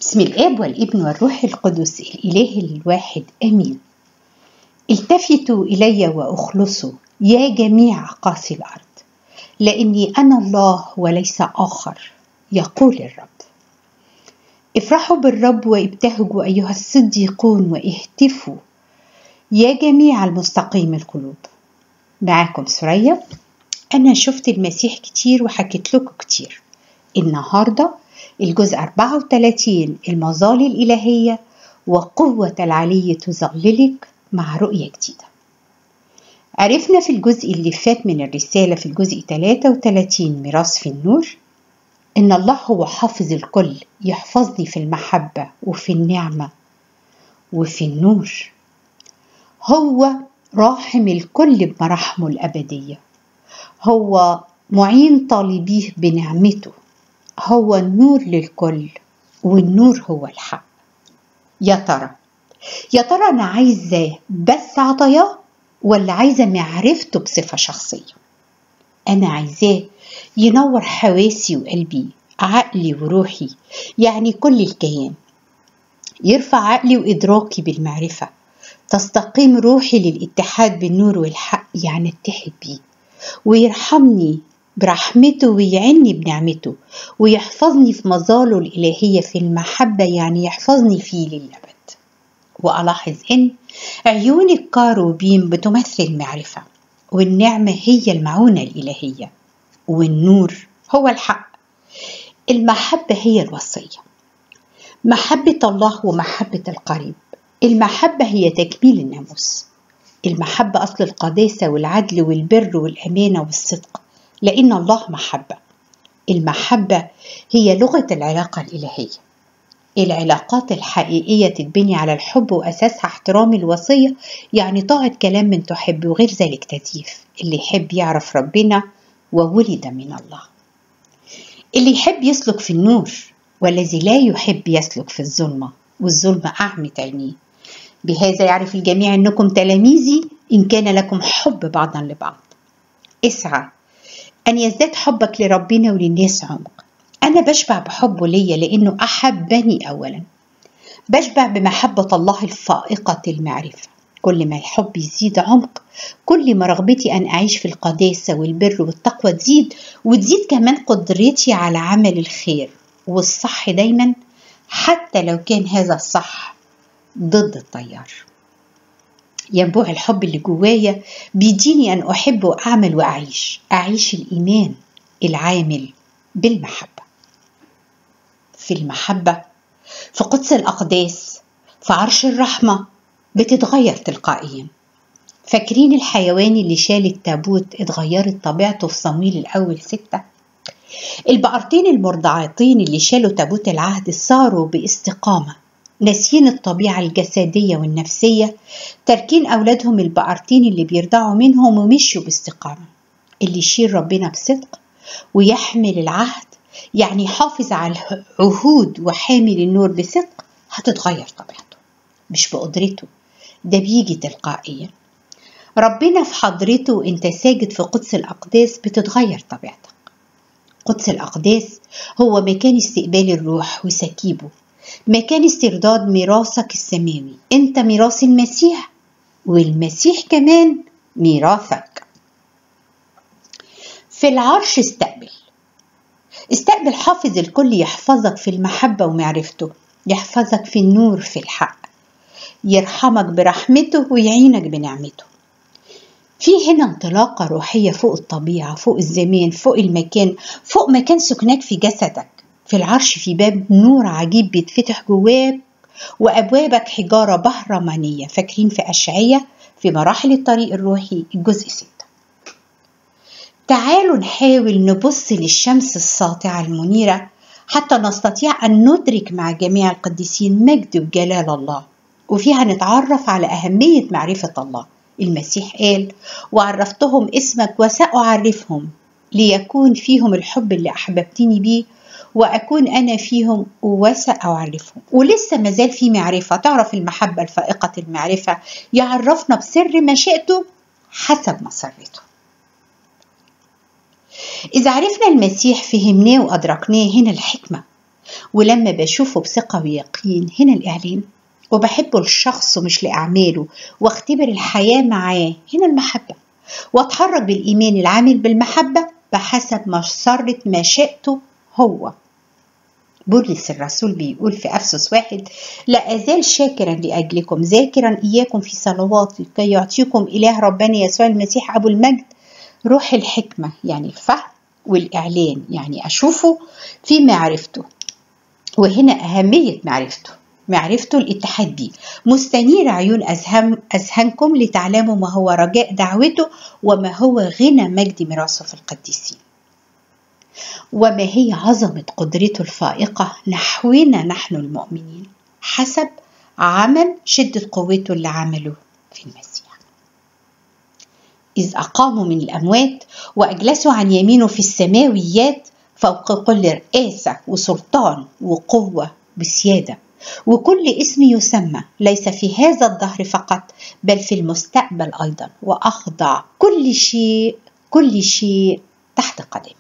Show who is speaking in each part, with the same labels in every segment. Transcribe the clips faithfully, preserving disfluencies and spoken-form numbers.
Speaker 1: بسم الآب والابن والروح القدس الإله الواحد آمين. التفتوا إلي وأخلصوا يا جميع أقاصي الأرض، لأني أنا الله وليس آخر، يقول الرب. افرحوا بالرب وابتهجوا أيها الصديقون واهتفوا يا جميع المستقيم القلوب. معاكم سوريا. أنا شفت المسيح كتير وحكيت لكم كتير. النهاردة الجزء أربعة وثلاثين، المظال الإلهية وقوة العلي تظللك، مع رؤية جديدة. عرفنا في الجزء اللي فات من الرسالة في الجزء ثلاثة وثلاثين ميراث في النور إن الله هو حافظ الكل، يحفظني في المحبة وفي النعمة وفي النور. هو راحم الكل بمراحمه الأبدية، هو معين طالبيه بنعمته، هو النور للكل، والنور هو الحق. يا ترى يا ترى أنا عايزة بس عطاياه ولا عايزة معرفته بصفة شخصية؟ أنا عايزاه ينور حواسي وقلبي، عقلي وروحي، يعني كل الكيان. يرفع عقلي وإدراكي بالمعرفة، تستقيم روحي للاتحاد بالنور والحق، يعني اتحد بيه، ويرحمني برحمته ويعني بنعمته، ويحفظني في مظاله الإلهية في المحبة، يعني يحفظني فيه للأبد. وألاحظ إن عيون الكاروبيم بتمثل المعرفة، والنعمة هي المعونة الإلهية، والنور هو الحق. المحبة هي الوصية، محبة الله ومحبة القريب. المحبة هي تكميل الناموس. المحبة أصل القداسة والعدل والبر والأمانة والصدق، لأن الله محبة. المحبة هي لغة العلاقة الإلهية. العلاقات الحقيقية تتبني على الحب وأساسها احترام الوصية، يعني طاعة كلام من تحب، وغير ذلك تزييف. اللي يحب يعرف ربنا وولد من الله. اللي يحب يسلك في النور، والذي لا يحب يسلك في الظلمة، والظلمة أعمى عينيه. بهذا يعرف الجميع أنكم تلاميذي إن كان لكم حب بعضا لبعض. اسعى أن يزداد حبك لربنا وللناس عمق. أنا بشبع بحبه ليا لأنه أحبني أولا. بشبع بمحبة الله الفائقة المعرفة. كل ما الحب يزيد عمق، كل ما رغبتي أن أعيش في القداسة والبر والتقوى تزيد، وتزيد كمان قدرتي على عمل الخير والصح دايما، حتى لو كان هذا الصح ضد التيار. ينبوع الحب اللي جوايا بيديني أن أحب وأعمل وأعيش أعيش الإيمان العامل بالمحبة. في المحبة، في قدس الأقداس، في عرش الرحمة، بتتغير تلقائيا. فاكرين الحيوان اللي شال التابوت اتغيرت طبيعته في صمويل الأول ستة؟ البقرتين المرضعتين اللي شالوا تابوت العهد صاروا باستقامة، ناسين الطبيعة الجسدية والنفسية، تركين أولادهم البقرتين اللي بيرضعوا منهم ومشوا باستقامة. اللي يشير ربنا بصدق ويحمل العهد، يعني حافظ على العهود وحامل النور بصدق، هتتغير طبيعته مش بقدرته، ده بيجي تلقائيا. ربنا في حضرته انت ساجد في قدس الأقداس بتتغير طبيعتك. قدس الأقداس هو مكان استقبال الروح وسكيبه، مكان استرداد ميراثك السماوي. انت ميراث المسيح، والمسيح كمان ميراثك. في العرش استقبل استقبل حافظ الكل، يحفظك في المحبة ومعرفته، يحفظك في النور في الحق، يرحمك برحمته ويعينك بنعمته. في هنا انطلاقة روحية فوق الطبيعة، فوق الزمان، فوق المكان، فوق مكان سكناك في جسدك. في العرش في باب نور عجيب بيتفتح جواك، وأبوابك حجارة بهرمانية. فاكرين في أشعية في مراحل الطريق الروحي الجزء ستة؟ تعالوا نحاول نبص للشمس الساطعة المنيرة حتى نستطيع أن ندرك مع جميع القديسين مجد وجلال الله، وفيها نتعرف على أهمية معرفة الله. المسيح قال: وعرفتهم اسمك وسأعرفهم، ليكون فيهم الحب اللي أحببتني بيه، وأكون أنا فيهم وسأعرفهم. ولسه مازال في معرفة، تعرف المحبة الفائقة المعرفة، يعرفنا بسر مشيئته حسب مسرته. إذا عرفنا المسيح فهمناه وأدركناه، هنا الحكمة ولما بشوفه بثقة ويقين هنا الإعلان، وبحبه لشخصه مش لأعماله، واختبر الحياة معاه هنا المحبة، واتحرك بالإيمان العامل بالمحبة بحسب مسرة مشيئته هو. بولس الرسول بيقول في أفسس واحد: لا أزال شاكرا لأجلكم ذاكرا إياكم في صلواتي كي يعطيكم إله ربنا يسوع المسيح أبو المجد روح الحكمة، يعني الفهم، والإعلان يعني أشوفه في معرفته. وهنا أهمية معرفته، معرفته الاتحاد بيه، مستنير عيون أذهان أذهانكم لتعلموا ما هو رجاء دعوته وما هو غنى مجد ميراثه في القديسين، وما هي عظمة قدرته الفائقة نحونا نحن المؤمنين حسب عمل شدة قوته اللي عمله في المسيح، إذ أقاموا من الأموات وأجلسوا عن يمينه في السماويات فوق كل رئاسة وسلطان وقوة بسيادة وكل اسم يسمى، ليس في هذا الدهر فقط بل في المستقبل أيضا، وأخضع كل شيء كل شيء تحت قدمي.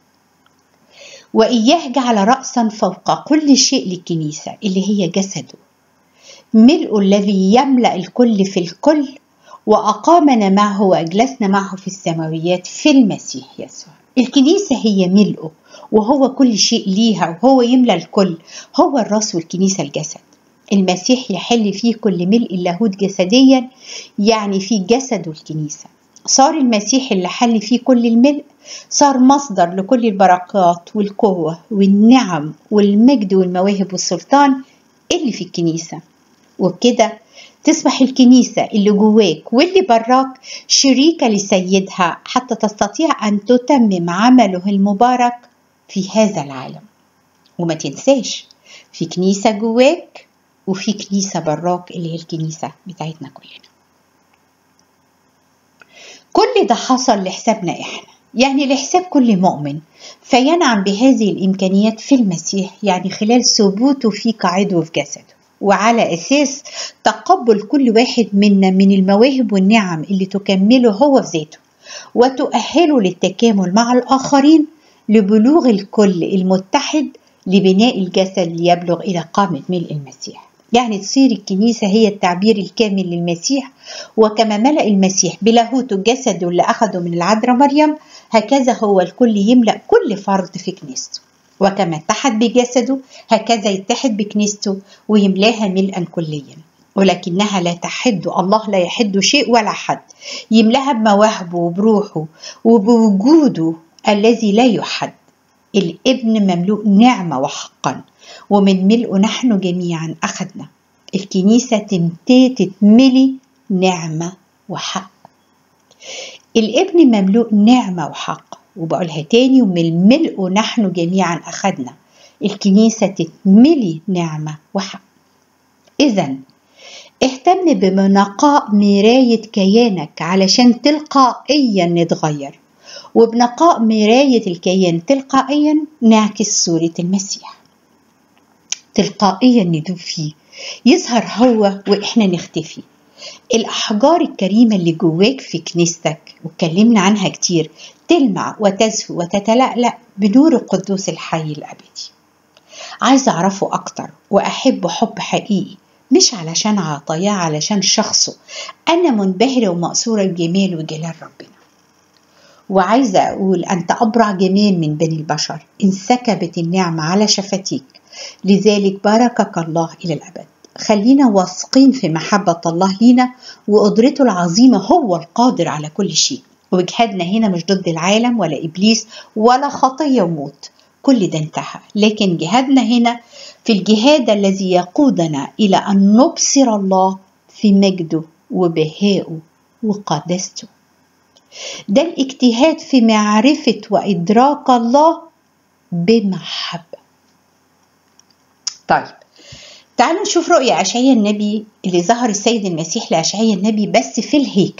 Speaker 1: وإياه جعل رأسا فوق كل شيء للكنيسة اللي هي جسده، ملء الذي يملأ الكل في الكل، وأقامنا معه وأجلسنا معه في السماويات في المسيح يسوع. الكنيسة هي ملئه وهو كل شيء ليها، وهو يملأ الكل، هو الرأس والكنيسة الجسد. المسيح يحل فيه كل ملء اللاهوت جسديا، يعني في جسده الكنيسة. صار المسيح اللي حل فيه كل الملء، صار مصدر لكل البركات والقوة والنعم والمجد والمواهب والسلطان اللي في الكنيسة. وبكده تصبح الكنيسة اللي جواك واللي براك شريكة لسيدها حتى تستطيع أن تتمم عمله المبارك في هذا العالم. وما تنساش في كنيسة جواك وفي كنيسة براك اللي هي الكنيسة بتاعتنا كلنا. كل ده حصل لحسابنا إحنا، يعني لحساب كل مؤمن، فينعم بهذه الإمكانيات في المسيح، يعني خلال ثبوته فيه كعضو في جسده، وعلى أساس تقبل كل واحد منا من المواهب والنعم اللي تكمله هو في ذاته وتؤهله للتكامل مع الآخرين لبلوغ الكل المتحد لبناء الجسد ليبلغ إلى قامة ملء المسيح. يعني تصير الكنيسة هي التعبير الكامل للمسيح، وكما ملأ المسيح بلاهوته جسده اللي أخده من العذراء مريم، هكذا هو الكل يملأ كل فرد في كنيسته، وكما اتحد بجسده هكذا يتحد بكنيسته ويملاها ملءا كليا. ولكنها لا تحد، الله لا يحد شيء ولا حد، يملاها بمواهبه وبروحه وبوجوده الذي لا يحد. الابن مملوء نعمة وحقا، ومن ملئه نحن جميعا أخذنا. الكنيسة تنتهي تتملي نعمة وحق. الابن مملوء نعمة وحق، وبقولها تاني، ومن ملئه نحن جميعا أخذنا. الكنيسة تتملي نعمة وحق. إذن اهتم بنقاء مراية كيانك علشان تلقائيا نتغير، وبنقاء مراية الكيان تلقائيا نعكس صورة المسيح، تلقائيا ندوب فيه، يظهر هو وإحنا نختفي. الأحجار الكريمة اللي جواك في كنيستك واتكلمنا عنها كتير تلمع وتزهو وتتلألأ بنور القدوس الحي الأبدي. عايزة أعرفه أكتر وأحبه حب حقيقي، مش علشان عطاياه، علشان شخصه. أنا منبهرة ومأسورة بجمال وجلال ربنا، وعايزة أقول أنت أبرع جمال من بني البشر، انسكبت النعمة على شفتيك، لذلك باركك الله إلى الأبد. خلينا واثقين في محبة الله لينا وقدرته العظيمة، هو القادر على كل شيء. وجهادنا هنا مش ضد العالم ولا إبليس ولا خطية وموت، كل ده انتهى. لكن جهادنا هنا في الجهاد الذي يقودنا إلى أن نبصر الله في مجده وبهائه وقدسته. ده الاجتهاد في معرفة وإدراك الله بمحبة. طيب تعالوا نشوف رؤية أشعياء النبي اللي ظهر السيد المسيح لأشعياء النبي بس في الهيكل.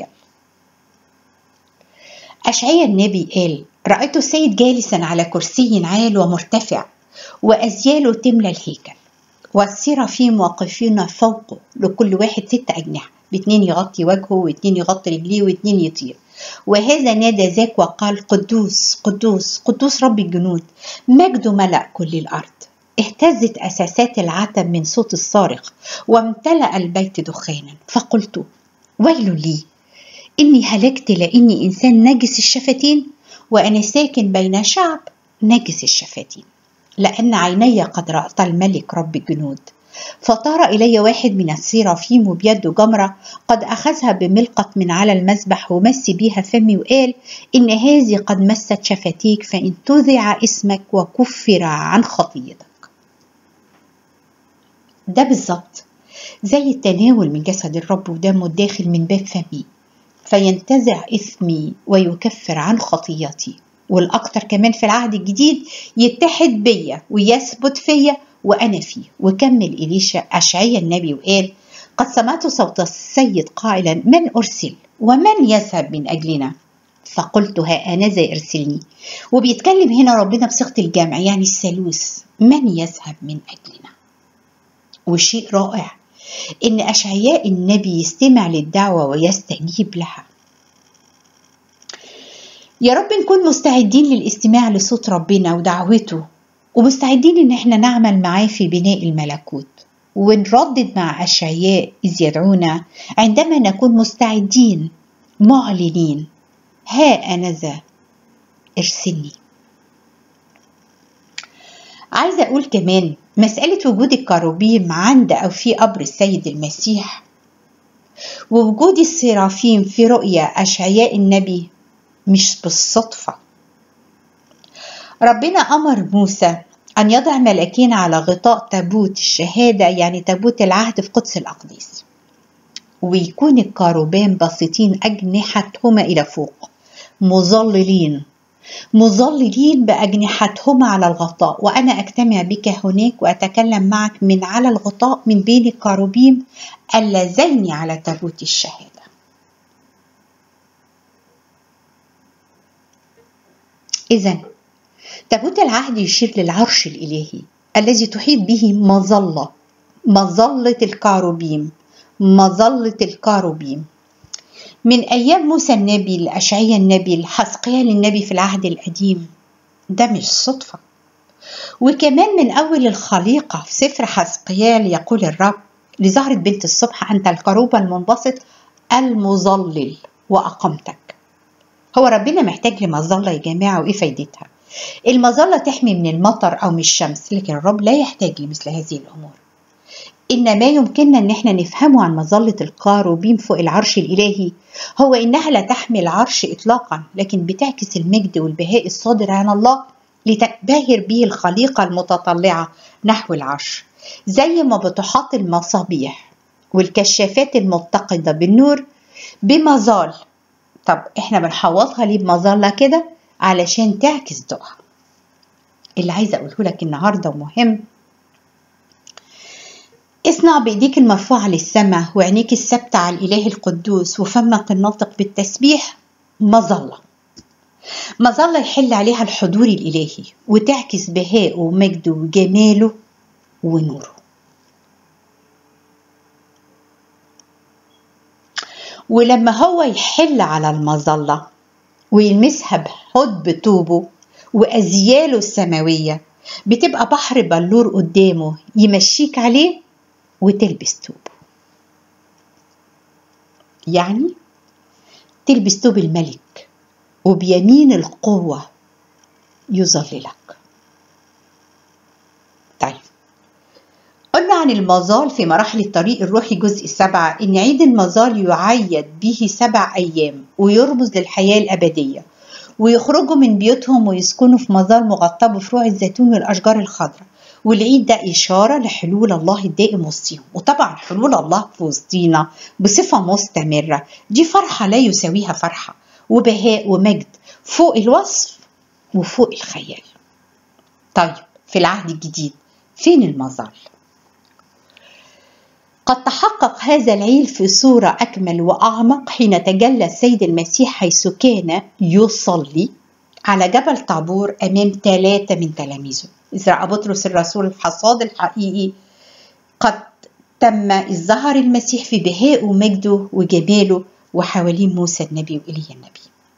Speaker 1: أشعياء النبي قال: رأيت السيد جالسا على كرسي عال ومرتفع، وأزياله تملى الهيكل، والسرافيم واقفين فوقه، لكل واحد ست أجنحة، باتنين يغطي وجهه واتنين يغطي رجليه واتنين يطير. وهذا نادى ذاك وقال: قدوس قدوس قدوس رب الجنود، مجده ملأ كل الأرض. اهتزت أساسات العتب من صوت الصارخ وامتلأ البيت دخانا، فقلت ويل لي إني هلكت لإني إنسان نجس الشفتين وأنا ساكن بين شعب نجس الشفتين، لأن عيني قد رأت الملك رب الجنود. فطار إلي واحد من السيرافيم وبيده جمرة قد أخذها بملقط من على المذبح ومس بيها فمي وقال إن هذه قد مست شفتيك فإن تذع اسمك وكفر عن خطيتك. ده بالظبط زي التناول من جسد الرب ودمه الداخل من باب فمي فينتزع إثمي ويكفر عن خطيتي. والأكتر كمان في العهد الجديد يتحد بيا ويثبت فيا وأنا فيه. وكمل إليشا أشعيا النبي وقال قد سمعت صوت السيد قائلا من أرسل ومن يذهب من أجلنا؟ فقلت ها أنا ذا ارسلني. وبيتكلم هنا ربنا بصيغة الجمع يعني الثالوث، من يذهب من أجلنا. وشيء رائع إن أشعياء النبي يستمع للدعوة ويستجيب لها. يا رب نكون مستعدين للاستماع لصوت ربنا ودعوته، ومستعدين إن احنا نعمل معاه في بناء الملكوت، ونردد مع أشعياء إذ يدعونا عندما نكون مستعدين معلنين ها أنا ذا ارسلني. عايزة أقول كمان مسألة وجود الكروبيم عند أو في قبر السيد المسيح ووجود السرافيم في رؤيا أشعياء النبي مش بالصدفة. ربنا أمر موسى أن يضع ملاكين على غطاء تابوت الشهادة يعني تابوت العهد في قدس الأقداس، ويكون الكروبان باسطين أجنحتهما إلى فوق مظللين مظللين بأجنحتهما على الغطاء، وأنا أجتمع بك هناك وأتكلم معك من على الغطاء من بين الكروبيم اللذين على تابوت الشهادة. إذن تابوت العهد يشير للعرش الإلهي الذي تحيط به مظلة مظلة الكروبيم مظلة الكروبيم من أيام موسى النبي لأشعيا النبي لحزقيال النبي في العهد القديم. ده مش صدفة. وكمان من أول الخليقة في سفر حزقيال يقول الرب لزهرة بنت الصبح أنت الكروب المنبسط المظلل وأقمتك. هو ربنا محتاج لمظلة يا جماعة، وإيه فايدتها؟ المظلة تحمي من المطر أو من الشمس، لكن الرب لا يحتاج لمثل هذه الأمور. إن ما يمكننا أن احنا نفهمه عن مظلة الكروبيم فوق العرش الإلهي هو إنها لا تحمي العرش إطلاقا، لكن بتعكس المجد والبهاء الصادر عن الله لتباهر به الخليقة المتطلعة نحو العرش، زي ما بتحاط المصابيح والكشافات المتقدة بالنور بمظال. طب احنا بنحوطها ليه بمظلة كده؟ علشان تعكس ضوءها. اللي عايزة أقوله لك النهاردة ومهم، اصنع بإيديك المرفوعة للسماء وعينيك الثابتة على الإله القدوس وفمك الناطق بالتسبيح مظلة مظلة يحل عليها الحضور الإلهي وتعكس بهاءه ومجده وجماله ونوره. ولما هو يحل على المظلة ويلمسها بحب طوبه وأزياله السماوية بتبقى بحر بلور قدامه يمشيك عليه وتلبس توب، يعني تلبس توب الملك وبيمين القوة يظللك. طيب قلنا عن المظال في مراحل الطريق الروحي جزء سبعة إن عيد المظال يعيد به سبع أيام ويرمز للحياة الأبدية، ويخرجوا من بيوتهم ويسكنوا في مظال مغطى بفروع الزيتون والأشجار الخضراء. والعيد ده إشارة لحلول الله الدائم وسطهم، وطبعا حلول الله في وسطينا بصفة مستمرة دي فرحة لا يساويها فرحة وبهاء ومجد فوق الوصف وفوق الخيال. طيب في العهد الجديد فين المظال؟ قد تحقق هذا العيد في صورة أكمل وأعمق حين تجلى السيد المسيح حيث كان يصلي على جبل طابور أمام ثلاثة من تلاميذه. إذ رأى بطرس الرسول الحصاد الحقيقي قد تم إذ ظهر المسيح في بهاء ومجده وجماله وحواليه موسى النبي وإيليا النبي.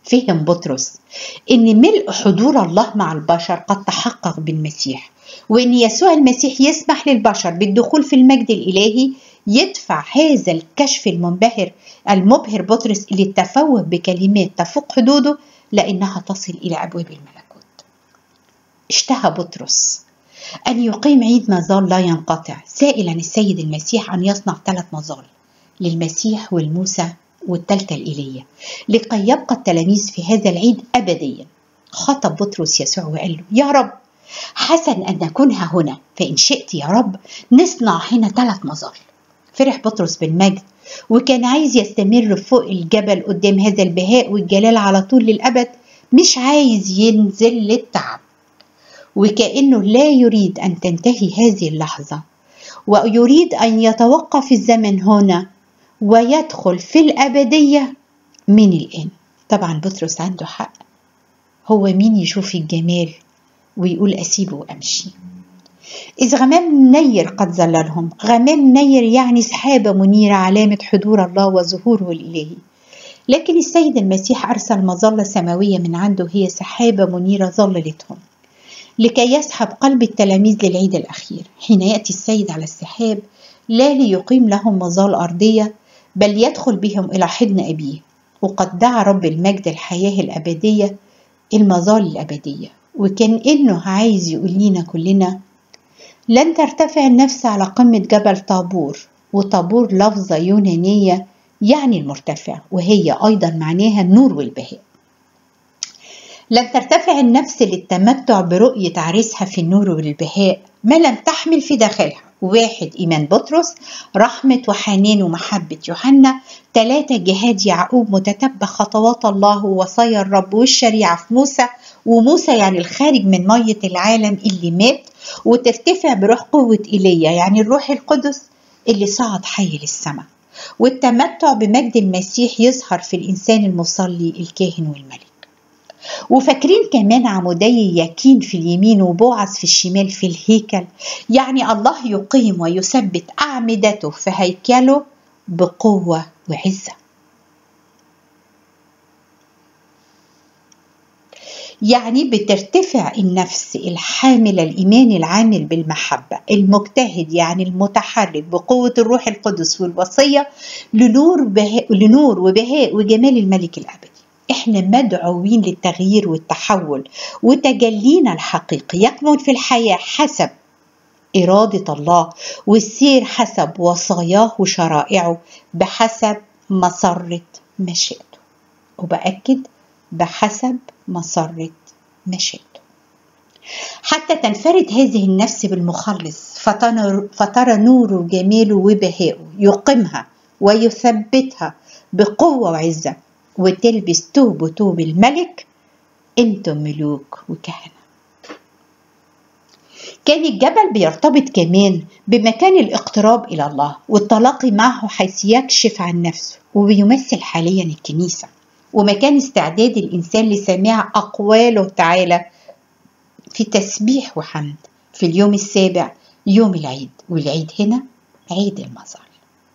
Speaker 1: فهم بطرس إن ملء حضور الله مع البشر قد تحقق بالمسيح، وإن يسوع المسيح يسمح للبشر بالدخول في المجد الإلهي، يدفع هذا الكشف المنبهر المبهر بطرس للتفوه بكلمات تفوق حدوده لأنها تصل إلى أبواب الملكوت. اشتهى بطرس أن يقيم عيد مظال لا ينقطع، سائلا السيد المسيح أن يصنع ثلاث مظال للمسيح والموسى والثالثة الإيليا، لكي يبقى التلاميذ في هذا العيد أبديا. خطب بطرس يسوع وقال له: يا رب، حسن أن نكون هنا، فإن شئت يا رب نصنع هنا ثلاث مظال. فرح بطرس بالمجد، وكان عايز يستمر فوق الجبل قدام هذا البهاء والجلال على طول للأبد، مش عايز ينزل للتعب، وكأنه لا يريد أن تنتهي هذه اللحظة، ويريد أن يتوقف الزمن هنا ويدخل في الأبدية من الآن. طبعا بطرس عنده حق، هو مين يشوف الجمال ويقول أسيبه وأمشي؟ إذ غمام نير قد ظللهم. غمام نير يعني سحابة منيرة، علامة حضور الله وظهوره الإلهي. لكن السيد المسيح أرسل مظلة سماوية من عنده، هي سحابة منيرة ظللتهم لكي يسحب قلب التلاميذ للعيد الأخير. حين يأتي السيد على السحاب لا ليقيم لهم مظال أرضية، بل يدخل بهم إلى حضن أبيه. وقد دعا رب المجد الحياة الأبدية المظال الأبدية، وكان إنه عايز يقول لنا كلنا: لن ترتفع النفس على قمة جبل طابور. وطابور لفظة يونانية يعني المرتفع، وهي أيضا معناها النور والبهاء. لن ترتفع النفس للتمتع برؤية عريسها في النور والبهاء ما لم تحمل في داخلها: واحد، إيمان بطرس، رحمة وحنان ومحبة يوحنا، ثلاثة، جهاد يعقوب متتبع خطوات الله ووصايا الرب والشريعة في موسى. وموسى يعني الخارج من مية العالم اللي مات، وترتفع بروح قوة إيليا يعني الروح القدس اللي صعد حي للسماء. والتمتع بمجد المسيح يظهر في الإنسان المصلي الكاهن والملك. وفاكرين كمان عمودي يكين في اليمين وبوعز في الشمال في الهيكل، يعني الله يقيم ويثبت أعمدته في هيكله بقوة وعزة. يعني بترتفع النفس الحاملة الإيمان العامل بالمحبة المجتهد، يعني المتحرك بقوة الروح القدس والوصية لنور, بهاء لنور وبهاء وجمال الملك الأبدي. إحنا مدعوين للتغيير والتحول، وتجلينا الحقيقي يكمن في الحياة حسب إرادة الله، والسير حسب وصاياه وشرائعه بحسب مسرة مشيئته. وبأكد بحسب مسرة مشيئته، حتى تنفرد هذه النفس بالمخلص فترى نوره وجماله وبهائه يقيمها ويثبتها بقوة وعزة، وتلبس توب وتوب الملك. انتم ملوك وكهنة. كان الجبل بيرتبط كمان بمكان الاقتراب إلى الله والتلاقي معه، حيث يكشف عن نفسه، وبيمثل حاليا الكنيسة ومكان استعداد الإنسان لسماع أقواله تعالى في تسبيح وحمد في اليوم السابع يوم العيد. والعيد هنا عيد المظال.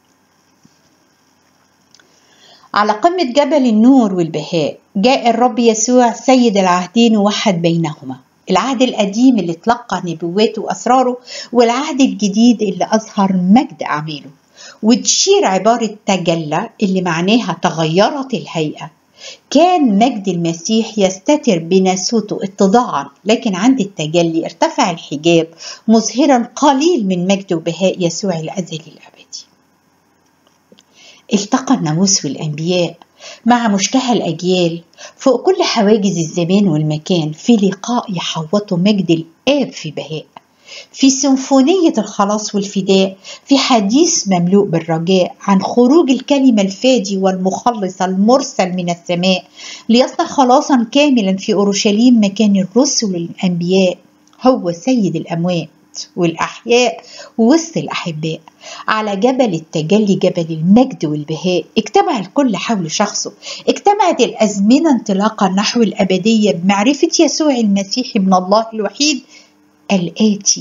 Speaker 1: على قمة جبل النور والبهاء جاء الرب يسوع سيد العهدين ووحد بينهما، العهد القديم اللي تلقى نبواته وأسراره، والعهد الجديد اللي أظهر مجد أعماله. وتشير عبارة تجلى اللي معناها تغيرت الهيئة. كان مجد المسيح يستتر بناسوته اتضاعا، لكن عند التجلي ارتفع الحجاب مظهرا قليل من مجد وبهاء يسوع الأزلي الأبدي. التقى الناموس والأنبياء مع مشتهى الأجيال فوق كل حواجز الزمان والمكان في لقاء يحوطه مجد الآب في بهاء، في سيمفونية الخلاص والفداء، في حديث مملوء بالرجاء عن خروج الكلمة الفادي والمخلص المرسل من السماء ليصنع خلاصا كاملا في أورشليم مكان الرسل والأنبياء. هو سيد الأموات والأحياء ووسط الأحباء. على جبل التجلي جبل المجد والبهاء اجتمع الكل حول شخصه، اجتمعت الأزمنة انطلاقا نحو الأبدية بمعرفة يسوع المسيح ابن الله الوحيد الآتي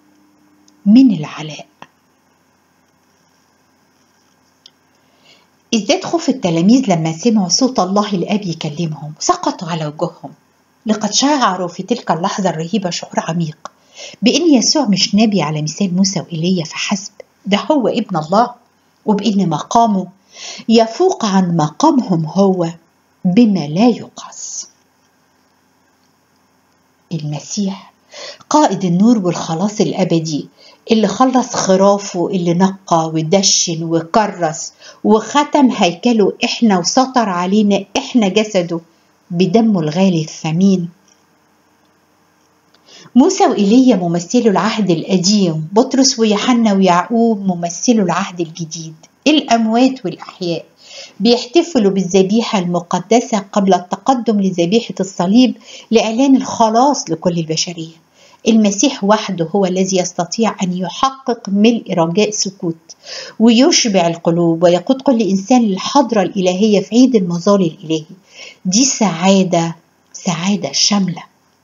Speaker 1: من العلاء. ازداد خوف التلاميذ لما سمعوا صوت الله الآب يكلمهم، سقطوا على وجوههم، لقد شعروا في تلك اللحظة الرهيبة شعور عميق بأن يسوع مش نبي على مثال موسى وإيليا فحسب، ده هو ابن الله، وبأن مقامه يفوق عن مقامهم هو بما لا يقاس. المسيح قائد النور والخلاص الأبدي اللي خلص خرافه، اللي نقى ودشن وكرس وختم هيكله إحنا وسطر علينا إحنا جسده بدمه الغالي الثمين. موسى وإيليا ممثلوا العهد القديم، بطرس ويوحنا ويعقوب ممثلوا العهد الجديد. الأموات والأحياء بيحتفلوا بالذبيحة المقدسة قبل التقدم لذبيحة الصليب لإعلان الخلاص لكل البشرية. المسيح وحده هو الذي يستطيع أن يحقق ملء رجاء سكوت ويشبع القلوب ويقود كل إنسان للحضرة الإلهية في عيد المظال الإلهي. دي سعادة، سعادة شاملة.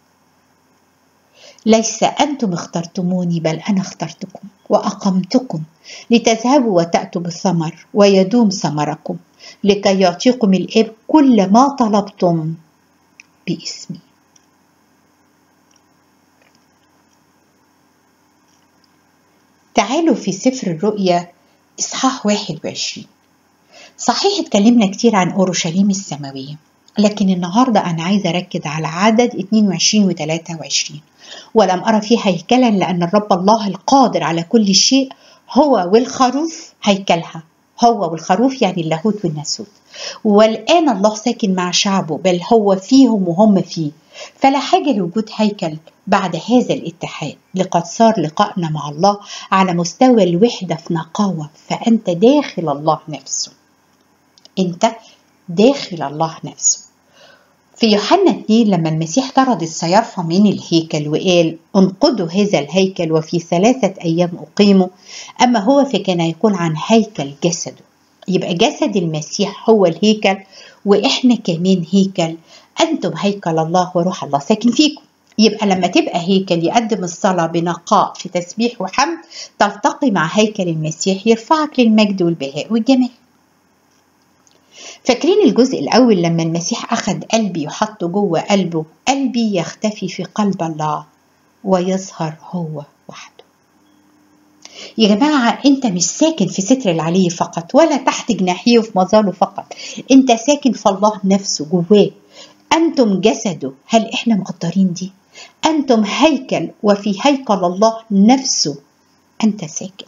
Speaker 1: ليس أنتم اخترتموني بل أنا اخترتكم وأقمتكم لتذهبوا وتأتوا بالثمر ويدوم ثمركم لكي يعطيكم الآب كل ما طلبتم باسمي. تعالوا في سفر الرؤيا إصحاح واحد وعشرين. صحيح اتكلمنا كتير عن أورشليم السماوية، لكن النهاردة أنا عايزة أركز على عدد اثنين وعشرين و ثلاثة وعشرين. ولم أرى فيه هيكلا لأن الرب الله القادر على كل شيء هو والخروف هيكلها. هو والخروف يعني اللاهوت والناسوت. والآن الله ساكن مع شعبه، بل هو فيهم وهم فيه، فلا حاجة لوجود هيكل بعد هذا الاتحاد. لقد صار لقائنا مع الله على مستوى الوحدة في نقاوة، فأنت داخل الله نفسه. أنت داخل الله نفسه. في يوحنا اثنين لما المسيح طرد الصيارفة من الهيكل وقال انقضوا هذا الهيكل وفي ثلاثة أيام أقيمه، أما هو فكان يقول عن هيكل جسده. يبقى جسد المسيح هو الهيكل، وإحنا كمان هيكل. أنتم هيكل الله وروح الله ساكن فيكم. يبقى لما تبقى هيكل يقدم الصلاة بنقاء في تسبيح وحمد، تلتقي مع هيكل المسيح يرفعك للمجد والبهاء والجمال. فاكرين الجزء الأول لما المسيح أخذ قلبي وحطه جوه قلبه؟ قلبي يختفي في قلب الله ويظهر هو وحده. يا جماعة أنت مش ساكن في ستر العلي فقط ولا تحت جناحيه في مظاله فقط، أنت ساكن في الله نفسه جواه. أنتم جسده. هل إحنا مقدرين دي؟ أنتم هيكل وفي هيكل الله نفسه أنت ساكن.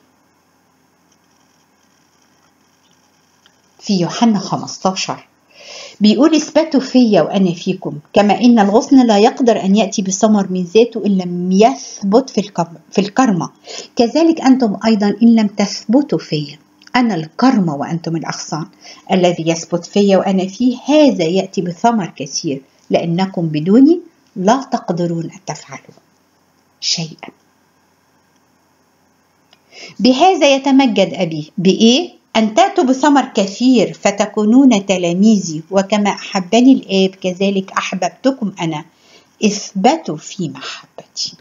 Speaker 1: في يوحنا خمسة عشر بيقول اثبتوا فيا وأنا فيكم، كما إن الغصن لا يقدر أن يأتي بثمر من ذاته إن لم يثبت في الكرمة، كذلك أنتم أيضا إن لم تثبتوا فيا. أنا الكرمة وأنتم الأغصان، الذي يثبت فيا وأنا فيه هذا يأتي بثمر كثير، لأنكم بدوني لا تقدرون أن تفعلوا شيئا. بهذا يتمجد أبي. بإيه؟ أن تأتوا بثمر كثير فتكونون تلاميذي، وكما أحبني الآب كذلك أحببتكم أنا، اثبتوا في محبتي.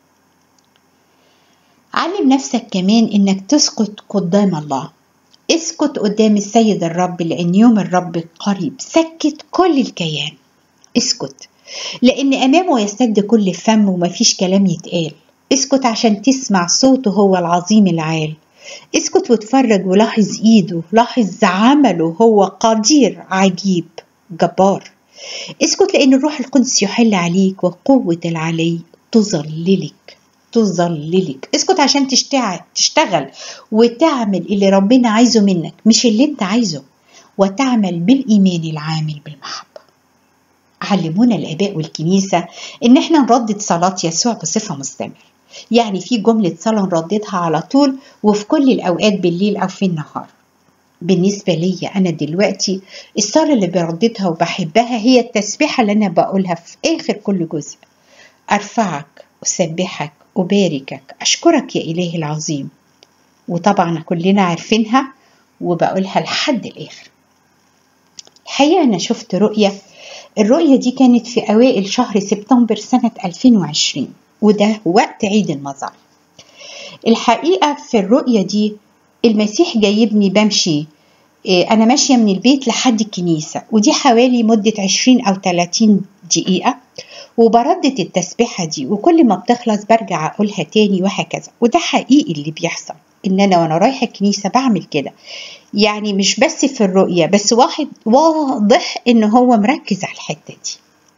Speaker 1: علم نفسك كمان إنك تسكت قدام الله. اسكت قدام السيد الرب لأن يوم الرب قريب. سكت كل الكيان، اسكت لأن أمامه يستد كل فم ومفيش كلام يتقال. اسكت عشان تسمع صوته هو العظيم العال. اسكت وتفرج ولاحظ ايده، لاحظ عمله، هو قدير عجيب جبار. اسكت لأن الروح القدس يحل عليك وقوة العلي تظللك تظللك. اسكت عشان تشتغل تشتغل وتعمل اللي ربنا عايزه منك مش اللي انت عايزه، وتعمل بالإيمان العامل بالمحبة. علمونا الآباء والكنيسة إن احنا نردد صلاة يسوع بصفة مستمرة، يعني في جملة صلاة نرددها على طول وفي كل الأوقات بالليل أو في النهار. بالنسبة لي أنا دلوقتي الصلاة اللي برددها وبحبها هي التسبيحة اللي أنا بقولها في آخر كل جزء: أرفعك، أسبحك، أباركك، أشكرك يا إلهي العظيم. وطبعا كلنا عارفينها وبقولها لحد الآخر. الحقيقة أنا شفت رؤية، الرؤية دي كانت في أوائل شهر سبتمبر سنة ألفين وعشرين، وده وقت عيد المظال. الحقيقة في الرؤية دي المسيح جايبني بمشي أنا ماشية من البيت لحد الكنيسة، ودي حوالي مدة عشرين أو تلاتين دقيقة، وبردد التسبيحة دي، وكل ما بتخلص برجع أقولها تاني وهكذا. وده حقيقي اللي بيحصل، إن أنا وأنا رايحة الكنيسة بعمل كده، يعني مش بس في الرؤية، بس واحد واضح إن هو مركز على الحتة دي.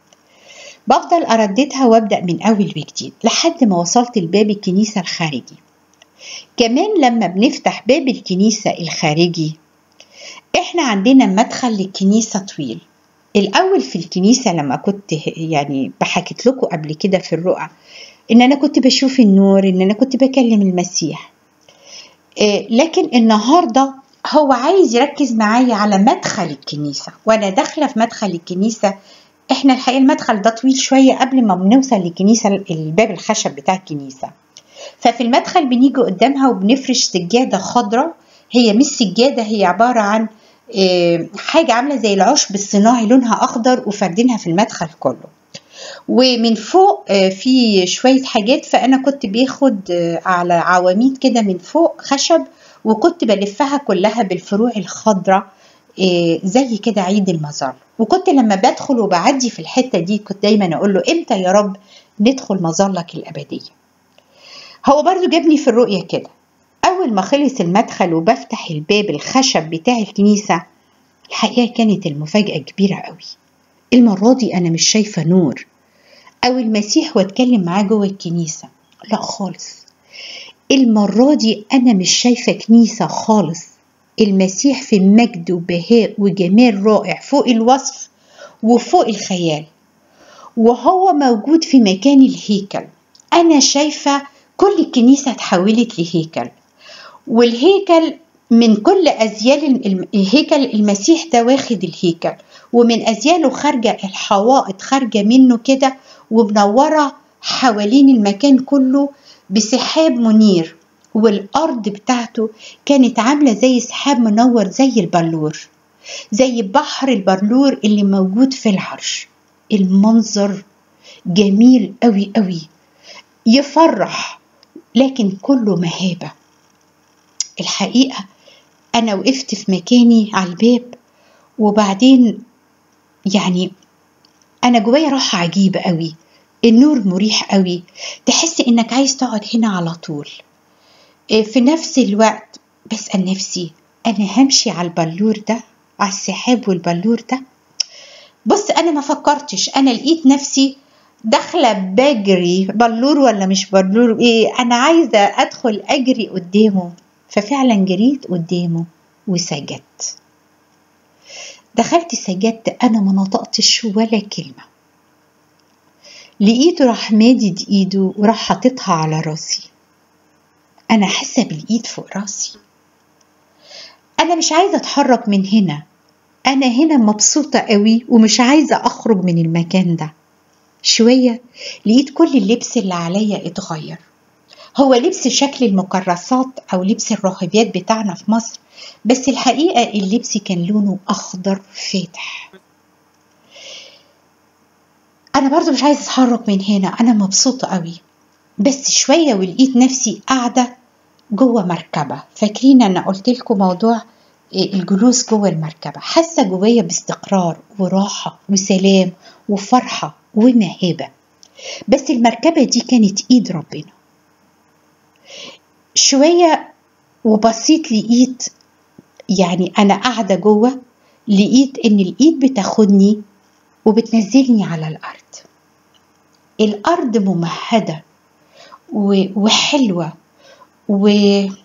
Speaker 1: بفضل أرددها وابدأ من أول وجديد لحد ما وصلت لباب الكنيسة الخارجي. كمان لما بنفتح باب الكنيسة الخارجي، احنا عندنا مدخل للكنيسة طويل. الأول في الكنيسة لما كنت يعني بحكيت لكم قبل كده في الرؤى إن أنا كنت بشوف النور، إن أنا كنت بكلم المسيح، إيه لكن النهاردة هو عايز يركز معايا على مدخل الكنيسة. وأنا داخلة في مدخل الكنيسة، احنا الحقيقة المدخل ده طويل شوية قبل ما بنوصل للكنيسة، الباب الخشب بتاع الكنيسة. ففي المدخل بنيجي قدامها وبنفرش سجادة خضراء، هي مش سجادة، هي عبارة عن حاجة عاملة زي العشب الصناعي لونها أخضر، وفردينها في المدخل كله. ومن فوق في شوية حاجات، فأنا كنت بياخد على عواميد كده من فوق خشب، وكنت بلفها كلها بالفروع الخضراء زي كده عيد المظل. وكنت لما بدخل وبعدي في الحتة دي كنت دايما أقول له إمتى يا رب ندخل مظلك الأبدية. هو برضو جابني في الرؤية كده. أول ما خلص المدخل وبفتح الباب الخشب بتاع الكنيسة، الحقيقة كانت المفاجأة كبيرة قوي. المرة دي أنا مش شايفة نور أو المسيح واتكلم معاه جوه الكنيسة، لا خالص. المرة دي أنا مش شايفة كنيسة خالص، المسيح في مجد وبهاء وجمال رائع فوق الوصف وفوق الخيال، وهو موجود في مكان الهيكل. أنا شايفة كل الكنيسة اتحولت لهيكل، والهيكل من كل أزيال الهيكل المسيح ده واخد الهيكل، ومن أزياله خارجة الحوائط خارجة منه كده ومنورة حوالين المكان كله بسحاب منير، والأرض بتاعته كانت عاملة زي سحاب منور زي البلور، زي بحر البلور اللي موجود في العرش. المنظر جميل قوي قوي يفرح، لكن كله مهابة. الحقيقة أنا وقفت في مكاني على الباب، وبعدين يعني أنا جوايا راحة عجيبة قوي، النور مريح قوي، تحس إنك عايز تقعد هنا على طول. في نفس الوقت بسأل نفسي، أنا همشي على البلور ده، على السحاب والبلور ده؟ بص أنا ما فكرتش، أنا لقيت نفسي داخلة بجري، بلور ولا مش بلور إيه، أنا عايزة أدخل أجري قدامه. ففعلا جريت قدامه وسجدت. دخلت سجدت، أنا ما نطقتش ولا كلمة. لقيته راح مادد إيده وراح حاططها على راسي. أنا حاسة بالإيد فوق راسي. أنا مش عايزة أتحرك من هنا، أنا هنا مبسوطة قوي ومش عايزة أخرج من المكان ده. شوية لقيت كل اللبس اللي عليا اتغير. هو لبس شكل المكرسات أو لبس الراهبات بتاعنا في مصر، بس الحقيقة اللبس كان لونه أخضر فاتح. أنا برضو مش عايزة أتحرك من هنا، أنا مبسوطة قوي. بس شوية ولقيت نفسي قاعدة جوه مركبة. فاكرين أنا قلت لكم موضوع الجلوس جوه المركبة؟ حاسة جوايا باستقرار وراحة وسلام وفرحة ومهابة. بس المركبة دي كانت إيد ربنا. شوية وبصيت لقيت، يعني أنا قاعدة جوه، لقيت إن الإيد بتاخدني وبتنزلني على الأرض. الأرض ممهدة وحلوة، ولقيته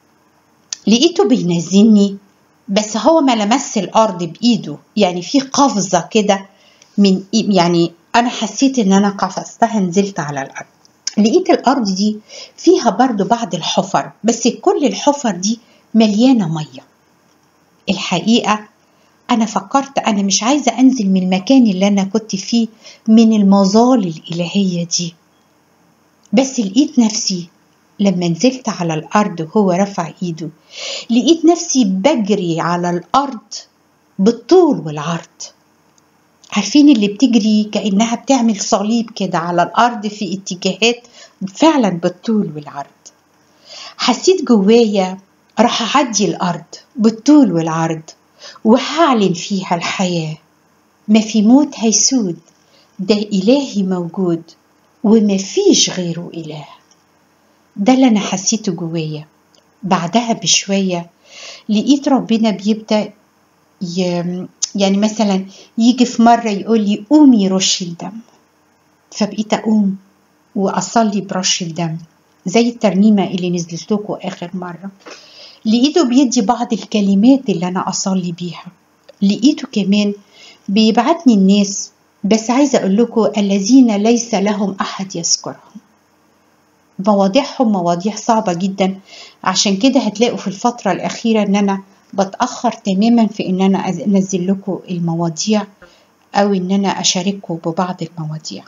Speaker 1: بينزلني، بس هو ما لمس الأرض بإيده، يعني في قفزة كده من، يعني أنا حسيت إن أنا قفزتها نزلت على الأرض. لقيت الأرض دي فيها برضو بعض الحفر، بس كل الحفر دي مليانة مية. الحقيقة أنا فكرت أنا مش عايزة أنزل من المكان اللي أنا كنت فيه من المظال الإلهية دي. بس لقيت نفسي لما نزلت على الأرض وهو رفع إيده، لقيت نفسي بجري على الأرض بالطول والعرض. عارفين اللي بتجري كأنها بتعمل صليب كده على الأرض في اتجاهات فعلا بالطول والعرض. حسيت جوايا راح أعدي الأرض بالطول والعرض، وهعلن فيها الحياة. ما في موت هيسود، ده إلهي موجود وما فيش غيره إله. ده اللي أنا حسيته جوايا. بعدها بشوية لقيت ربنا بيبدأ ي... يعني مثلا يجي في مرة يقول لي قومي رشي الدم، فبقيت أقوم وأصلي برش الدم زي الترنيمة اللي نزلت لكم آخر مرة. لقيته بيدي بعض الكلمات اللي أنا أصلي بيها. لقيته كمان بيبعتني الناس، بس عايزة أقول لكم الذين ليس لهم أحد يذكرهم. مواضيعهم مواضيع صعبة جدا، عشان كده هتلاقوا في الفترة الأخيرة أن أنا بتأخر تماما في أن أنا أنزل لكم المواضيع أو أن أنا أشارككم ببعض المواضيع.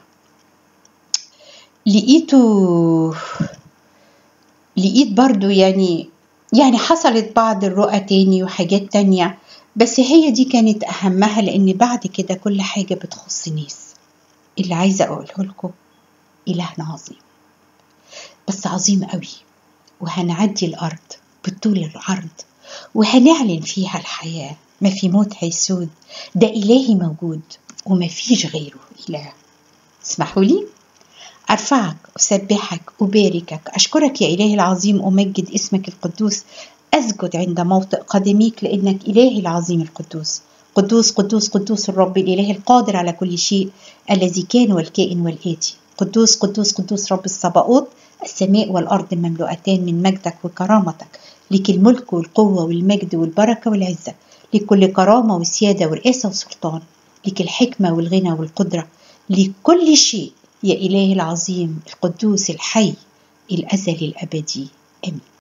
Speaker 1: لقيته لقيت برضو يعني يعني حصلت بعض الرؤى تاني وحاجات تانية، بس هي دي كانت أهمها، لأن بعد كده كل حاجة بتخص ناس. اللي عايزة أقوله لكم إلهنا عظيم، بس عظيم قوي، وهنعدي الأرض بالطول العرض وهنعلن فيها الحياة. ما في موت هيسود، ده إلهي موجود وما فيش غيره إله. اسمحوا لي أرفعك، أسبحك، أباركك، أشكرك يا إلهي العظيم، أمجد اسمك القدوس، أسجد عند موطئ قدميك لأنك إلهي العظيم القدوس. قدوس قدوس قدوس الرب الإله القادر على كل شيء، الذي كان والكائن والآتي. قدوس قدوس قدوس رب الصباؤوت، السماء والأرض مملوءتان من مجدك وكرامتك، لك الملك والقوة والمجد والبركة والعزة، لكل كرامة وسيادة ورئاسة وسلطان، لك الحكمة والغنى والقدرة، لكل شيء يا إله العظيم القدوس الحي الأزلي الأبدي. آمين.